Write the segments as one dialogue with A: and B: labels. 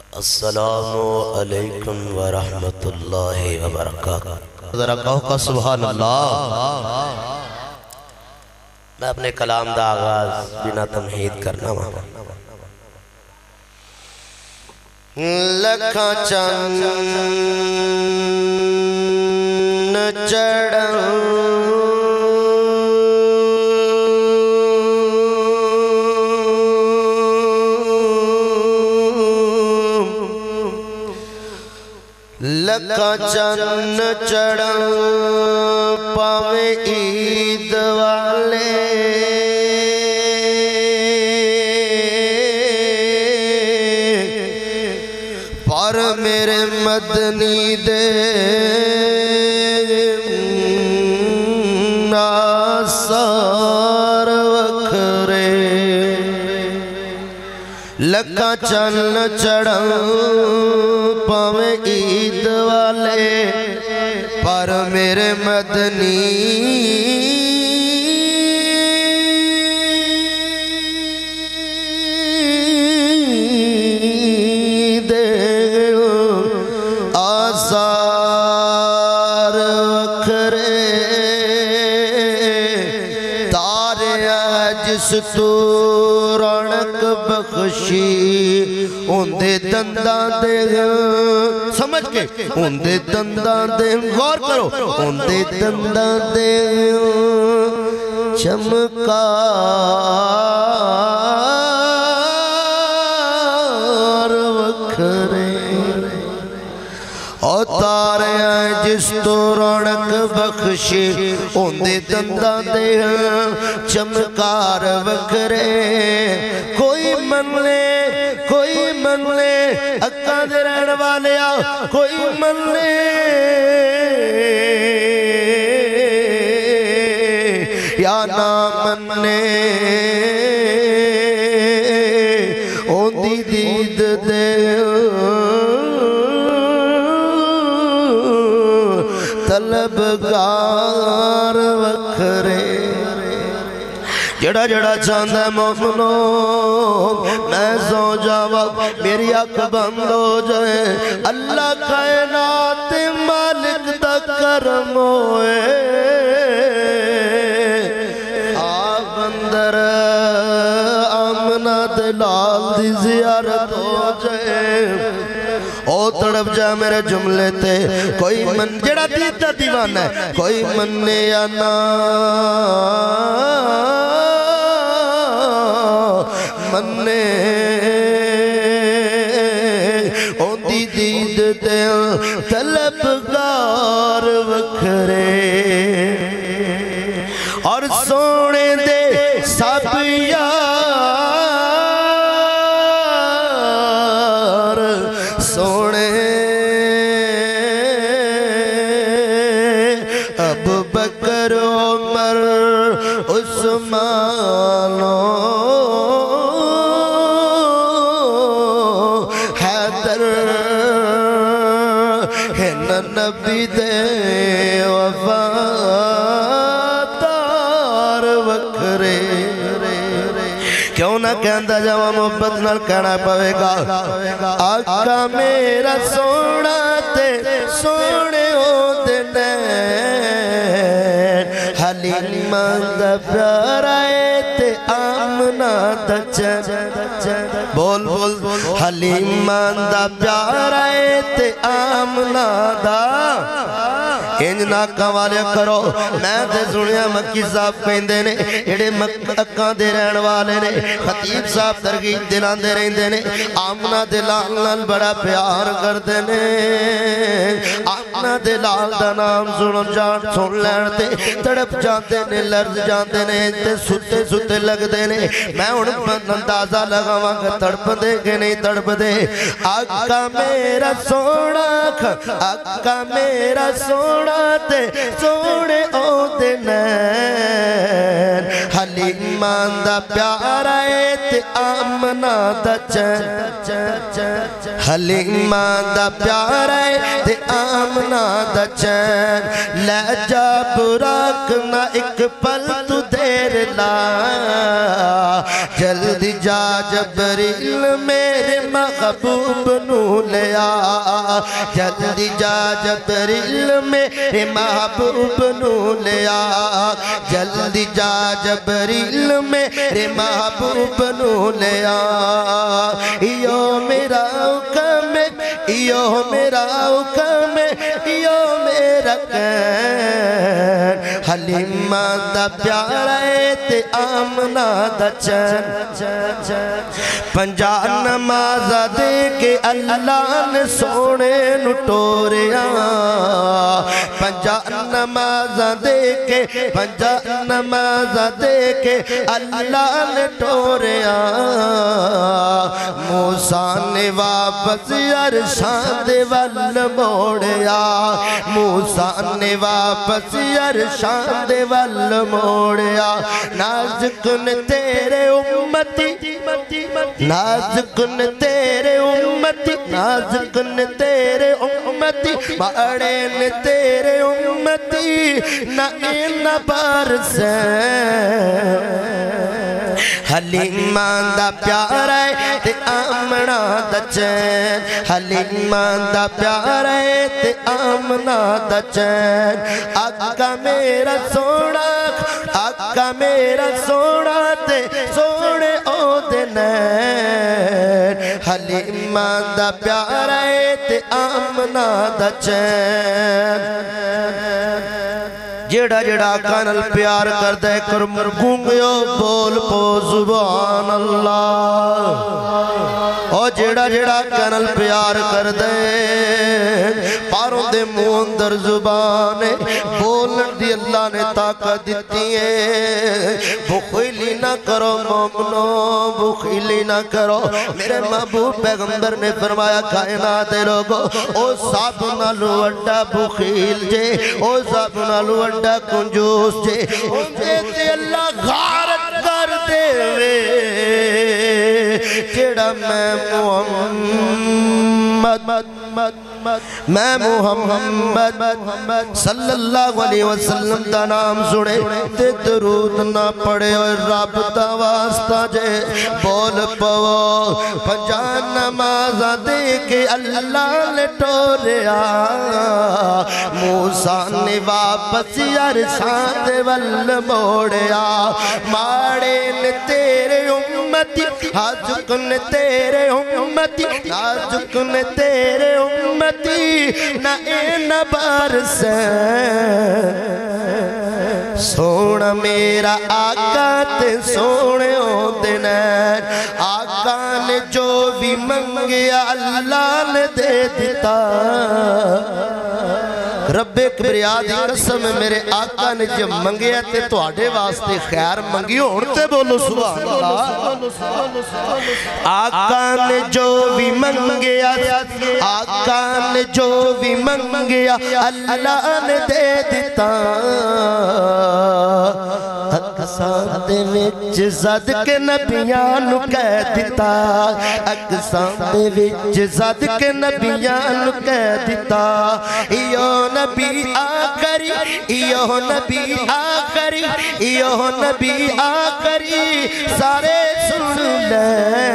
A: السلام علیکم ورحمت اللہ وبرکاتہ۔ ذرا کہو کا سبحان اللہ۔ میں اپنے کلام دا آغاز بنا تمہید کرنا ہوں۔ لکھاں چند چڑھاں لکھاں چند چڑھاں پاویں عید والے پر میرے مدنی دے آثار وکھرے لکھاں چند چڑھاں پاویں عید والے پر میرے مدنی دے آثار وکھرے تارے جس تو رونق بخشی اندے دنداں دے سمجھ کے اندے دنداں دے غور کرو اندے دنداں دے چمکار وکھرے او تارے ہیں جس تو رونق بخشی اندے دنداں دے چمکار وکھرے کوئی من لے اکاں دے رہن والے کوئی من لے یا نہ مننے اوندی دید دے طلبگار وکھرے جڑا جڑا چاندہ ہے مومنو میں سو جاوا میری آنکھ بند ہو جائے اللہ کائنات مالک دا کرم ہوئے آپ اندر آمنہ دلال دی زیارت ہو جائے او تڑپ جا میرے جملے تے کوئی من جڑا دیتا دیوان ہے کوئی مننے یا نا مننے اوندی دید تے طلبگار وکھرے اور سونے دے سب یار سونے ابو بکر عمر عثمان حیدر نبی دے وفادار وکھرے کیوں نہ کہندہ جاوہ محبت نال کہنا پوے گا آقا میرا سونا تے سونے ہو دینے حلیمہ دا پیارا تے آمنہ دا چن بول بول حلیمہ دا پیارا تے آمنہ دا انج ناکا والے کرو میں تے سنیا مکی صاحب کہندے نے ایڑے مکہ دے رہن والے نے خطیب صاحب ترغیب دلان دے رہندے نے آمنہ دلال نال بڑا پیار کر دے نے آمنہ دلال دا نام سن لینتے تڑپ جاندے نے لرز جاندے نے تے ستے ستے لگ دے نے میں ان اندازہ لگا وہاں تڑپ دے کہ نہیں تڑپ دے آقا میرا سونا آقا میرا سونا تے سونے او دینین حلیمہ دا پیارا تے آمنہ دا چن حلیمہ دا پیارا تے آمنہ دا چن لے جا براک نہ ایک پل تو دیر میرے لا جلدی جا جبریل میرے محبوب نو لیا جلدی جا جبریل میرے محبوب نو لیا جلدی جا جبریل میرے محبوب نو لیا ایو میرا حکم ایو میرا حکم ایو میرا کہن حلیمہ دا پیارا تے آمنہ دا چین پنجا نمازہ دے کے اللہ نے سونے نٹوریا پنجا نمازہ دے کے پنجا نمازہ دے کے اللہ نے ٹوریا موسیٰ نے واپس عرشان دے وال موڑیا موسیٰ نے واپس عرشان دے وال موڑیا نازکن تیرے امتی نازکن تیرے امتی نازکن تیرے امتی بڑین تیرے امتی نائن بارسیں حلیمہ دا پیارا ہے تے آمنہ دا چین حلیمہ دا پیارا ہے تے آمنہ دا چین آقا میرا سونا آقا میرا سونا تے سونے او دنین حلیمہ دا پیارا ہے تے آمنہ دا چین جیڑا جیڑا آقا نال پیار کر دے کر مرگونگیو بول پو سبحان اللہ او جیڑا جیڑا آقا نال پیار کر دے پاروں دے موندر زبانے بولن دی اللہ نے طاقت دیتی ہے بخیلی نہ کرو مومنو بخیلی نہ کرو میرے محبوب پیغمبر نے فرمایا کائنات لوگو او صاحب نالو اڈا بخیل جے او صاحب نالو اڈا کنجوس جے انجھے تے اللہ غارت کر دے وے جیڑا میں محمد صلی اللہ علیہ وسلم دا نام سنے تے درود نہ پڑے اور رب دا واسطہ جے بول پو پنجا نمازہ دے کے اللہ نے ٹوریا موسیٰ نے واپس عرشان دے ول موڑیا ماڑے نے تیرے امتی حاجکن تیرے امتی حاجکن تیرے امتی نائن بارسیں سونا میرا آقا تے سونے ہو دنین آقا نے جو بھی منگیا اللہ نے دے دیتا رب کبریا دی قسم میرے آقا نے جب منگیا تے تو آڑے واسطے خیر منگی اڑتے بولو سبحان اللہ آقا نے جو بھی منگیا آقا نے جو بھی منگیا اللہ نے دے دیتا اقسام دے وچ زد کے نبیان کہہ دیتا اقسام دے وچ زد کے نبیان کہہ دیتا ایو نبی آخری ایو نبی آخری ایو نبی آخری سارے سن لے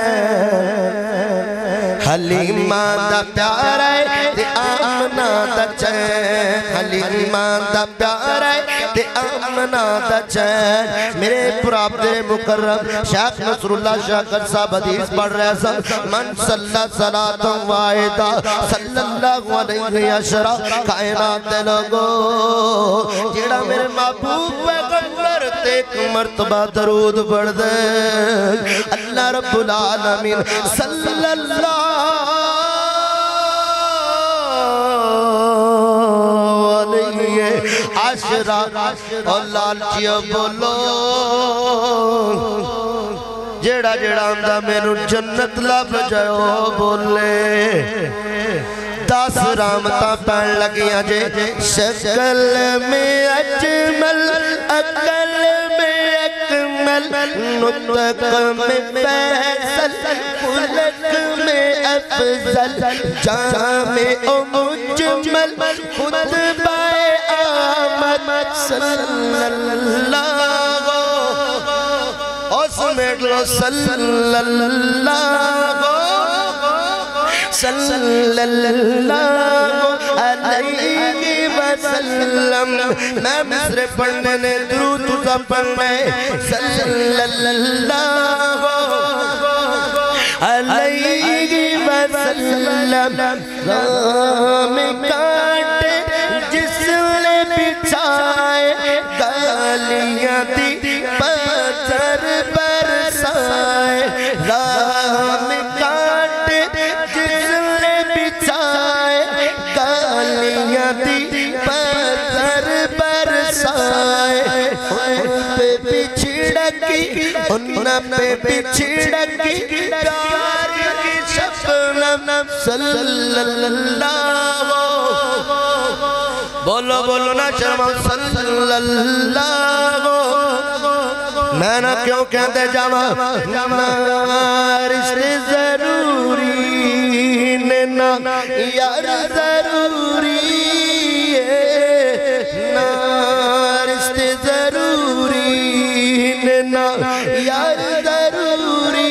A: حلیمہ دا پیارا ہے تے آمنہ دا چین حلیمہ دا پیارا ہے تے آمنہ دا چین میرے پرابدے مکرم شیخ نصر اللہ شاکر صاحب حدیث پڑھ رہے سن من صلی صلاة واحدہ صلی اللہ علیہ وسلم کائنات دے لوگو جیڑا میرے محبوب پیغمبر تے ایک مرتبہ درود پڑھ دے اللہ رب العالمین صلی اللہ عشرہ اور لالچیہ بولو جیڑا جیڑا اندہ میں نو جنت لب جائو بولے 10 رحمتاں پہن لگیاں جے شکل میں اجمل عقل میں اکمل نطق میں فیصل خلق میں افضل جامع و مجمل خطبہ آمد صلی اللہ اور سمیٹ لو صلی اللہ علیہ وسلم میں مصر پڑھنے نے درود تُزا پڑھنے صلی اللہ علیہ وسلم غام کاٹے جس نے بچھائے گالیاں دی پتھر برسائے غام کاٹے جس نے بچھائے گالیاں دی پتھر برسائے ان پہ بچھڑکی ان پہ بچھڑکی پیار کی شبنم صلی اللہ بولو بولو نا شرما صلی اللہ میں نہ کیوں کہتے جاما رشتے ضروری نا یار ضروری نا رشتے ضروری نا یار ضروری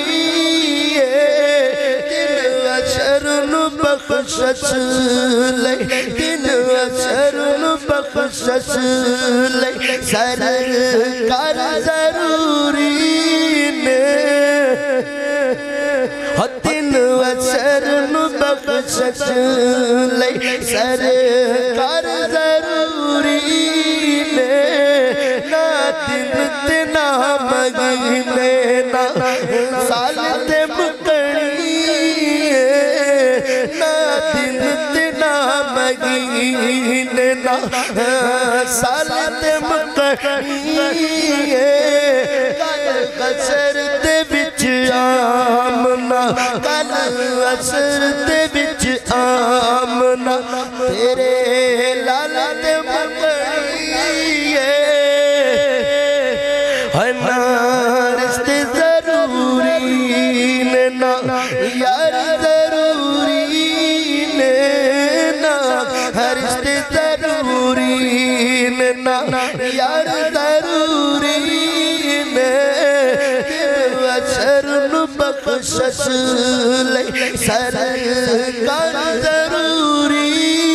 A: دل اشر نو بخشش لے دل اشر نو بخشش لے سرکار ضروری دل اشر نو بخشش لے سرکار ضروری نا دن تنا مگینے نا سال تے مکڑی نا دن تنا مگینے نا سال تے مکڑی کل قصر دے بچ آمنا کل قصر دے بچ آمنا تیرے لال دے مکڑی نا رشتے ضروری نا یار ضروری نا رشتے ضروری نا یار ضروری اشر نو بخشش لے سرکار ضروری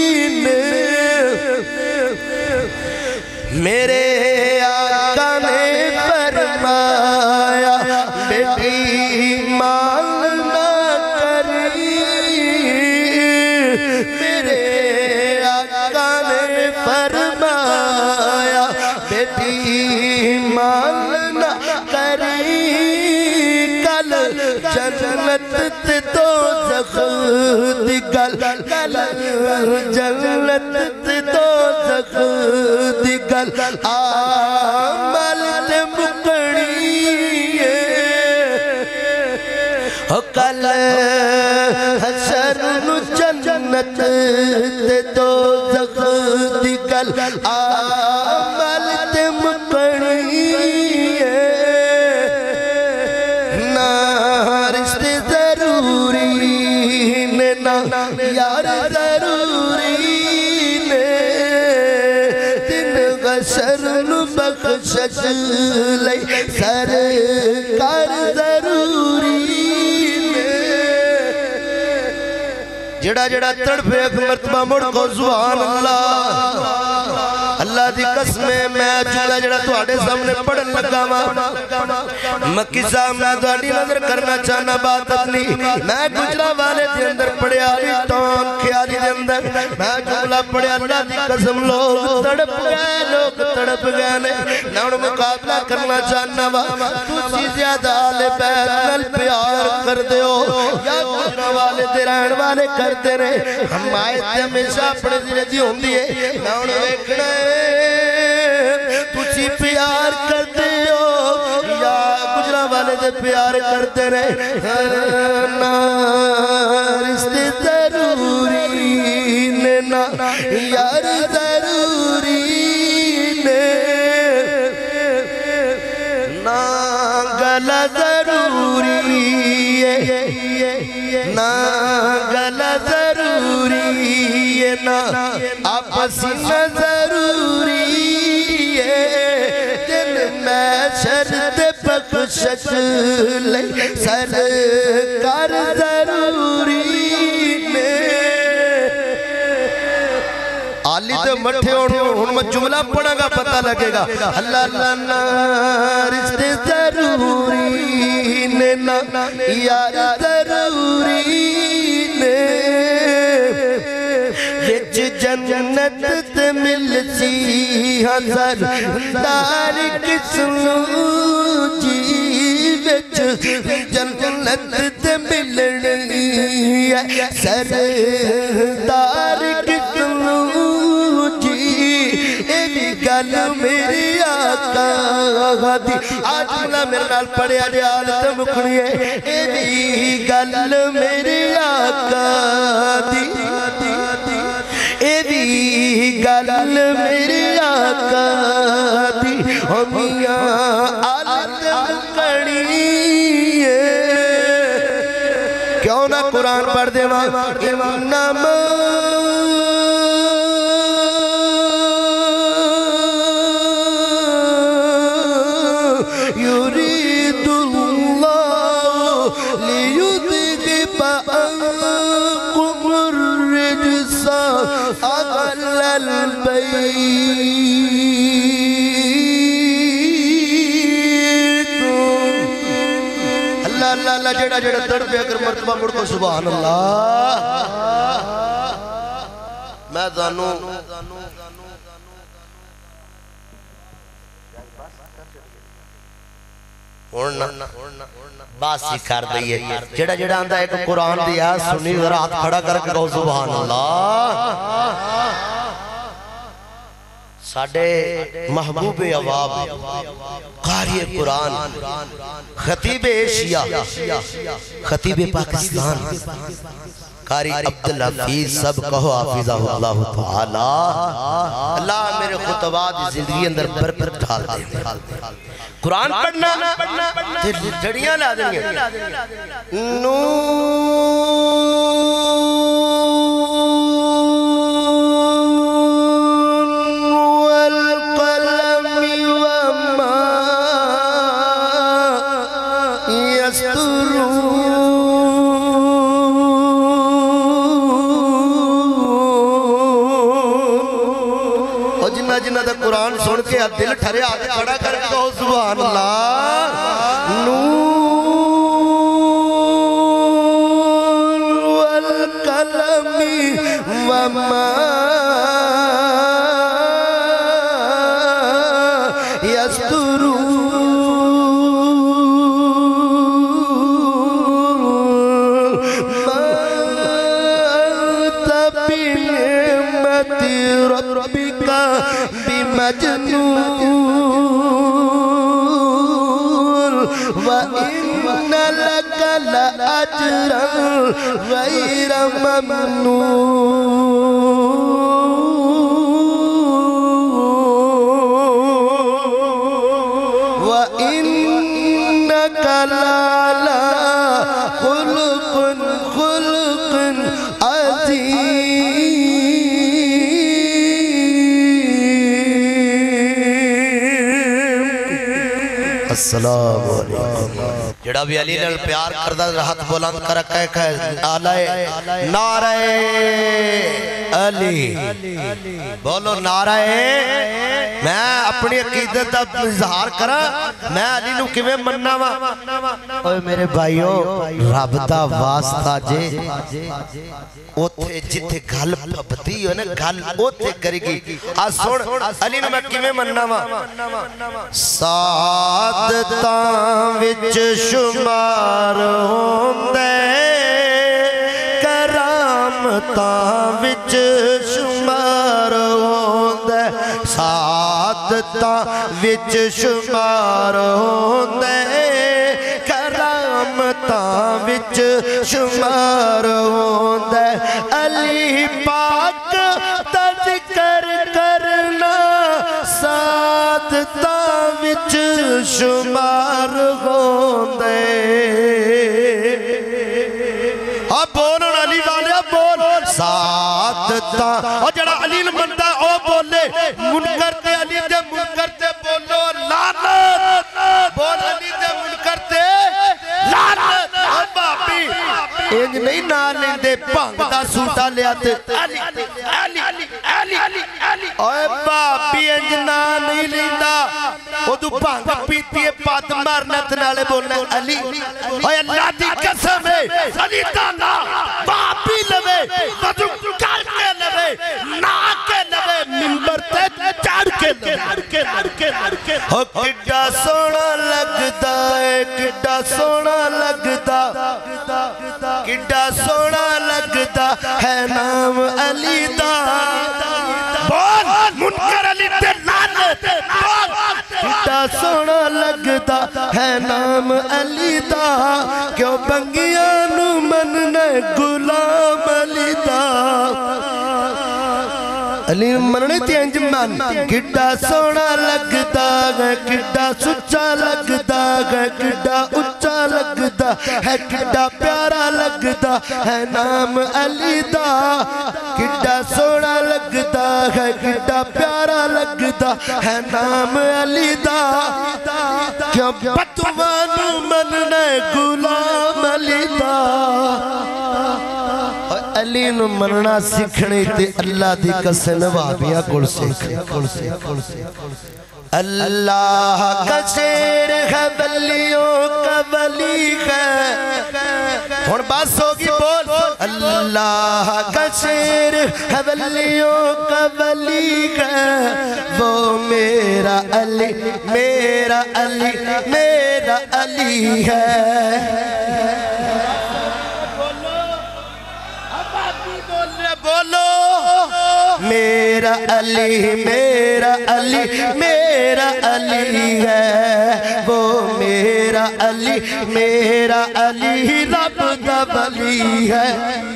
A: میرے آقا نے فرمایا بیٹی مال نہ کری میرے آقا نے فرمایا بیٹی مال نہ کری کل جنت تے دوزخ دی گل کل جنت تے دوزخ دی گل عمل تے مکڑی کل حشر نو جنت تے دوزخ دی گل عمل تے مکڑی نا رشتے ضروری نا یار ضروری دن غشر نو بخشش لے سرکار ضروری جڑا جڑا تڑپے ایک مرتبہ مڑ کو سبحان اللہ اللہ دی قسمیں میں جڑا جڑا تو آڑے سامنے پڑھن لگا میں قصہ میں دوڑی نظر کرنا چاہنا بات اپنی میں گجرہ والے دے اندر پڑھے آلی ٹون خیالی دے اندر میں جملہ پڑھے اللہ دی قسم لوگ تڑپ گئے نے نوڑ مقابلہ کرنا چاہنا تُسی زیادہ آلے بیت نل پیار کر دے ہو یا گجرہ والے دے رہن والے کرتے رہے ہم آئے تھے ہمیشہ پڑھے دیرے جی ہوں دیئے نوڑ ویکھنے تُسی پیار کرتے ہو یا گجرہ والے دے پیار کرتے رہے نا رشتے ضروری نا یار ضروری نا گلہ ضروری نا گلہ ضروری نا آپسی نہ ضروری دل میں شرط بخش بخشش لئی سرکار ضروری نے آلی تو مٹھے ہون میں جملہ پڑھا گا پتہ لگے گا اللہ لانا رشتے ضروری نے یار ضروری نے وچ جنت تے مل سی ہزار دار کسنو جی وچ جنت تے ملنی سردار کسنو گل میری آقا دی آج ملا میرے نال پڑھے آجے آلت مکھنی ہے اے بھی گل میری آقا دی اے بھی گل میری آقا دی ہمیاں آلت مکھنی ہے کیوں نہ قرآن پڑھ دے وہاں انما اللہ جڑا جڑا تڑ پہ اگر مرتبہ مڑ کو سبحان اللہ میں دانوں باس سکھار دئیے جڑا جڑا اندھا ایک قرآن دیا سنی ذرا ہاتھ کھڑا کر کے کہو سبحان اللہ ساڑھے محبوب عواب قاری قرآن خطیب ایشیا خطیب پاکستان قاری عبدالحفیظ سب کہو حافظہ اللہ تعالی اللہ میرے خطبات زندگی اندر پر ڈھال دے قرآن پڑھنا جڑیاں لا دیں گے جنہ دا قرآن سن کے دل ٹھرے آتے کھڑا کر کے کہو سبحان اللہ نون والقلم وما يسترون ما أنت بنعمة ربك بمجنون وإن لك لأجرا غير ممنون وإنك لعلى خلق عظیم السلام علیکم جڑا بھی علی نال پیار کردہ ہاتھ بلند کر رکھا ہے نعرہ علی بولو نعرہ میں اپنی عقیدت دا اظہار کرا میں علی نو کیویں مننا وا اوے میرے بھائیو رب دا واسطہ جے اوتھے جتھے گل پھبدی ہو نا گل اوتھے کرے گی آ سن علی نو میں کیویں مننا وا سعادتاں وچ شمار ہوندے کرامتاں وچ شمار ہوندے سعادتاں وچ شمار ہوندے کرامتاں وچ شمار ہوندے علی پاک دا ذکر کرنا سعادتاں وچ شمار ہوندے اب بولو علی والے بول سعادتاں اور جڑا علی منتا او بولے منکر تے علی دے منکر تے بولو لعنت بول علی دے منکر نہیں نہ لیندے پانگ دا سوٹا لیا تے علی اوے بابی انجنا نہیں لیندا او تو پانگ پیتی ہے پات مرنت نالے بولنے علی اوے اللہ دی قسم ہے علی دانا بابی لوے بدو کر کے لوے نا کے لوے منبر تے چڑھ کے لوے ہو کڈا سونا لگدا ہے کڈا سونا لگدا کڈا سونا لگدا ہے نام علی دا بول منکر علی تے لعنت بول کڈا سونا لگدا ہے نام علی دا کیوں بنگیاں نو مننے غلام علی دا علی مننے تے انجمان کڈا سونا لگدا ہے کڈا سچا لگدا ہے کڈا اچا لگدا ہے کڈا پیارا لگدا ہے نام علی دا کڈا سونا لگدا ہے کڈا پیارا لگدا ہے نام علی دا کیوں بدوانو مننے غلام علی دا علی نو مننا سکھنے تے اللہ دی قسم وابیاں کل سکھ اللہ کا شیر ہے ولیوں کا ولی ہے اور بات ہوگی بول اللہ کا شیر ہے ولیوں کا ولی ہے وہ میرا علی میرا علی میرا علی ہے میرا علی میرا علی میرا علی ہے وہ میرا علی رب دا ولی ہے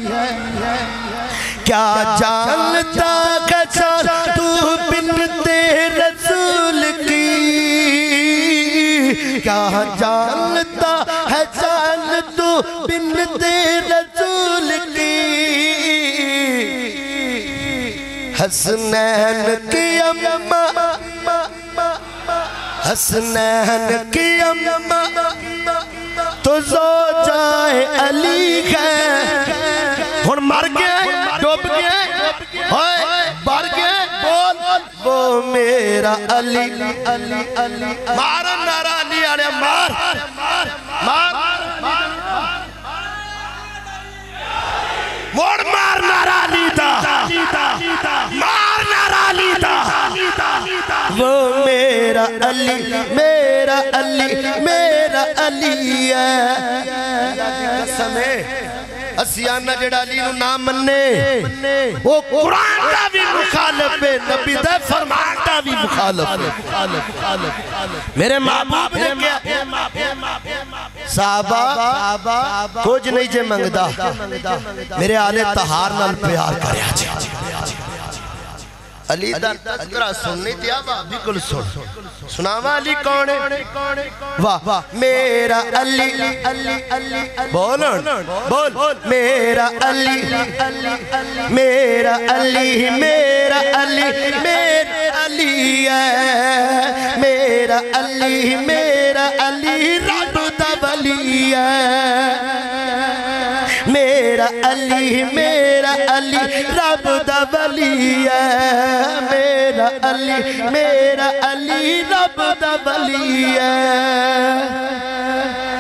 A: کیا جانتا کچھا تو بنتے رسول کی کیا جانتا ہے جان تو بنتے رسول کی حسنین کی اممہ حسنین کی اممہ تو زوجہ علی ہے ہن مر گئے ڈوب گئے بار گئے بول وہ میرا علی مارا نارا علی آڑے مار موڑ مار نارا علی دا مار نارا علی دا وہ میرا علی میرا علی میرا علی ہے قسم ہے اسیانہ جڑا علی نو نام مننے وہ قرآن کا بھی مخالف ہے نبی دے فرمان کا بھی مخالف ہے میرے محبوب نے کیا صحابہ کچھ نہیں جے منگدا میرے آلے طہار نال پیار کریا جائے علی دا تذکرہ سننی تھی آبا بکل سناوا علی کون ہے واہ میرا علی بولن بول میرا علی میرا علی میرا علی میرا علی ہے میرا علی رب دا ولی ہے میرا علی رب دا ولی ہے میرا علی رب دا ولی ہے